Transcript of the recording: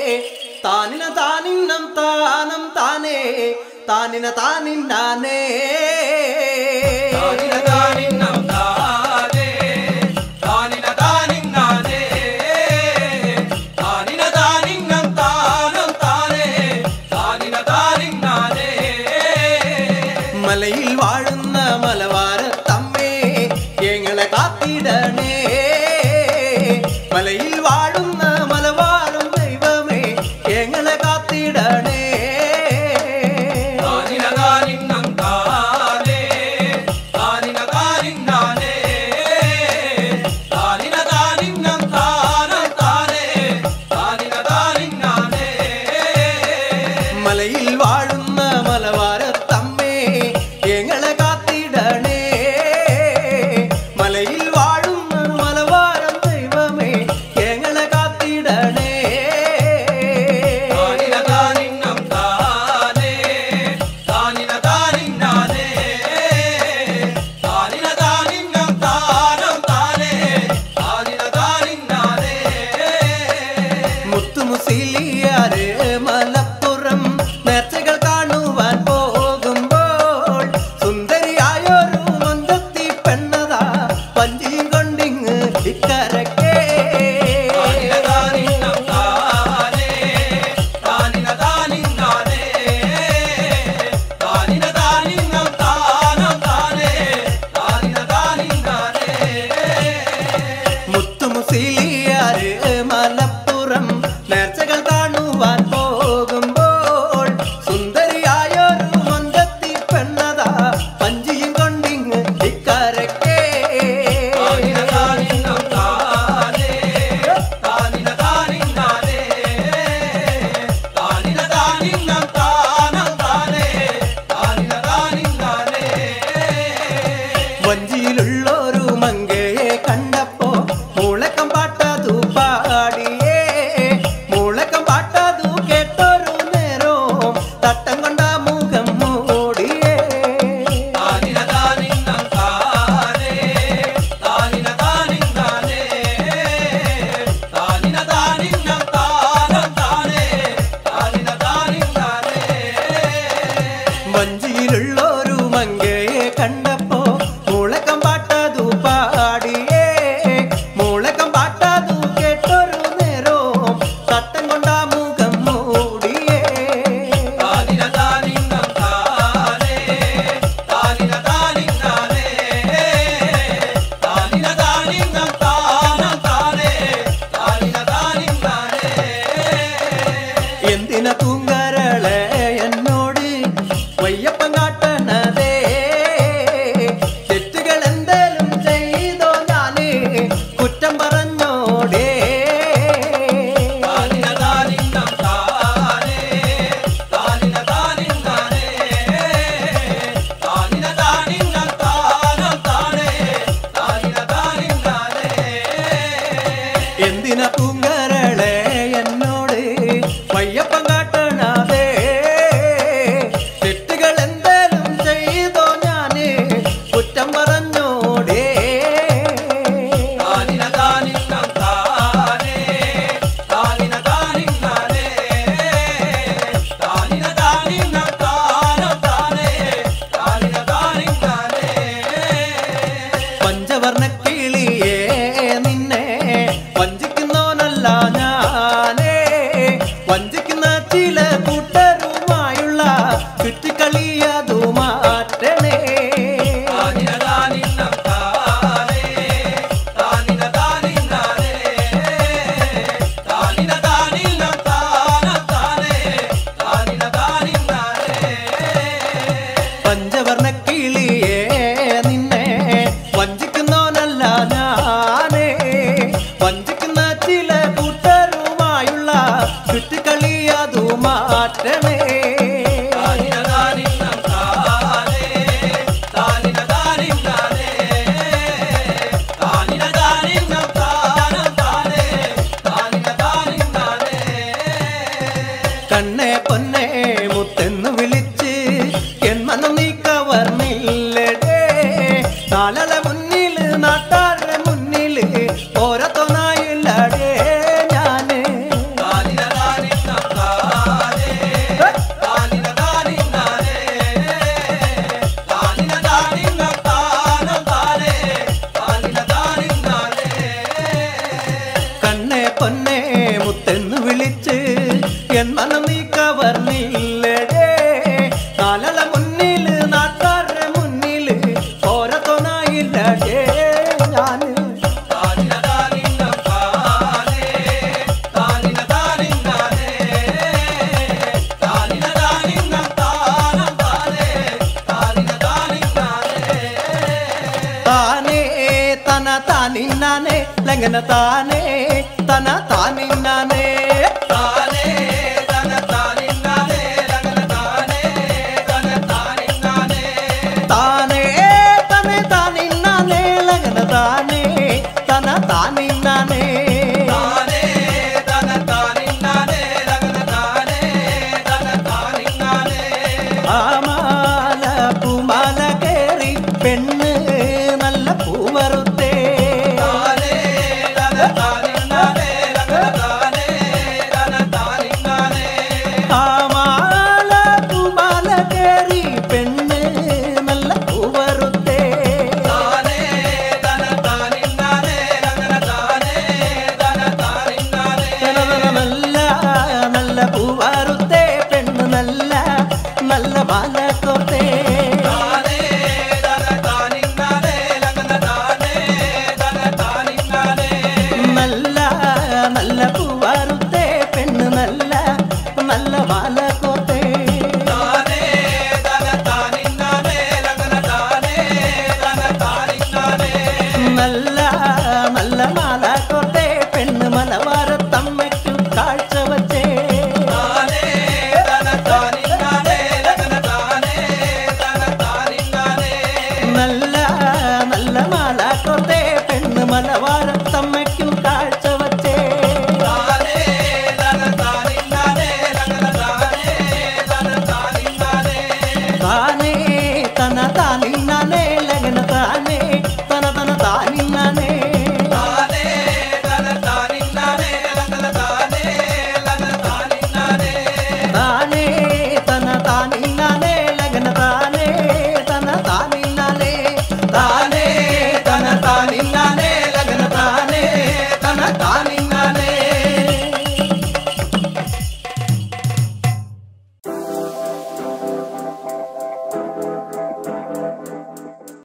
താനിന താനിന്നം താനം താനേ താനിന താനിന്നാനേ താനിന താനിന്നം താനേ താനിന താനിന്നാനേ താനിന താനിന്നം താനം താനേ താനിന താനിന്നാനേ മലയിൽ വാഴുന്ന മലവാരത്തമ്മേ ഞങ്ങളെ കാത്തിടണേ മലയിൽ വാഴുന്ന മലവാരം ദൈവമേ ഞങ്ങളെ കാത്തിടണേ താനിന താനിന്നം താനേ താനിന താനിന്നാനേ താനിന താനിന്നം താനം താനേ താനിന താനിന്നാനേ മലയിൽ വാഴുന്ന മലവാരത്തമ്മേ ഞങ്ങളെ കാത്തിടണേ മലയിൽ വാഴുന്ന മലവാരം ദൈവമേ ഞങ്ങളെ കാത്തിടണേ താനിന താനിന്നം താനേ താനിന താനിന്നാനേ താനിന താനിന്നം താനം താനേ താനിന താനിന്നാനേ മുത്തുമുസിലിയാറ് മലപ്പുറം നേർച്ചകൾ കാണുവാൻ പോകുമ്പോൾ സുന്ദരിയായൊരു മന്ദത്തി പെണ്ണതാ പഞ്ചിയും കൊണ്ടിങ്ങ് ഇക്കരക്കേ താനിന താനിന്നം താനേ താനിന താനിന്നാനേ താനിന താനിന്നം താനം താനേ താനിന താനിന്നാനേ മുത്തുമുസിലിയാറ് മലപ്പുറം നേർച്ചകൾ കാണുവാൻ പോകുമ്പോൾ സുന്ദരിയായൊരു മന്ദത്തി പെണ്ണതാ പഞ്ചിയും കൊണ്ടിങ്ങ് ഇക്കരക്കേ താനിന താനിന്നം താനേ താനിന താനിന്നാനേ താനിന താനിന്നം താനം താനേ താനിന താനിന്നാനേ വഞ്ചിയിലുള്ളൊരു മങ്കയെ കണ്ടപ്പോ മുളക്കം പാട്ടതു പാടിയേ മുളക്കം പാട്ടതു കേട്ടൊരു നേരം തട്ടം കൊണ്ട മുഖം മൂടിയേ താനിന താനിന്നം താനേ താനിന താനിന്നാനേ താനിന താനിന്നം താനം താനേ താനിന താനിന്നാനേ വഞ്ചിയിലുള്ളൊരു മങ്കയെ കണ്ടപ്പോ മുളക്കം പാട്ടതു പാടിയേ മുളക്കം പാട്ടതു കേട്ടൊരു നേരം തട്ടം കൊണ്ട മുഖം മൂടിയേ താനിന താനിന്നം താനേ താനിന താനിന്നാനേ താനിന താനിന്നം താനം താനേ താനിന താനിന്നാനേ എന്തിന തൂങ്കരളെ എന്നോട് വയ്യപ്പം കാട്ടണതേ തെറ്റുകൾ എന്തേലും ചെയ്തോ ഞാന് കുറ്റം പറഞ്ഞോടേ താനിന താനിന്നം താനേ താനിന താനിന്നാനേ താനിന താനിന്നം താനം താനേ താനിന താനിന്നാനേ എന്തിന തൂങ്കരളെ എന്നോട് വയ്യപ്പം കാട്ടണതേ തെറ്റുകൾ എന്തേലും ചെയ്തോ ഞാന് കുറ്റം പറഞ്ഞോടേ താനിന താനിന്നം താനേ താനിന താനിന്നാനേ താനിന താനിന്നം താനം താനേ താനിന താനിന്നാനേ പഞ്ചവർണ്ണ കിളിയേ നിന്നെ വഞ്ചിക്കുന്നോന എൻ മനം നീ കവർന്നില്ലടേ നാലള മുന്നിൽ നാട്ടാരുടെ മുന്നിൽ ഓരത്തൊന്നായില്ലടേ ഞാന് താനേ തന താനിന്നാനേ ലംഘന താനേ തന താനിന്നാനേ താനേ തന താനിന്നാനേ ലംഘന താനേ തന താനിന്നാനേ ആമാല പൂമാല കേറി പെണ്ണ് നല്ല പൂവറുത്തേ ആമാല പൂമാല കേറി പെണ്ണ് നല്ല പൂവറുത്തേ നല്ല നല്ല പൂവറുത്തേ പെണ്ണ് നല്ല നല്ല മാല കോർത്തേ നല്ല നല്ല പൂവാറുത്തേ പെണ്ണ് നല്ല നല്ല മാല കോർത്തേ നല്ല നല്ല മാല കോർത്തേ പെണ്ണ് മലവാരത്തമ്മയ്ക്കു കാഴ്ച വച്ചേ നല്ല നല്ല മാല കോർത്തേ പെണ്ണ് മലവാര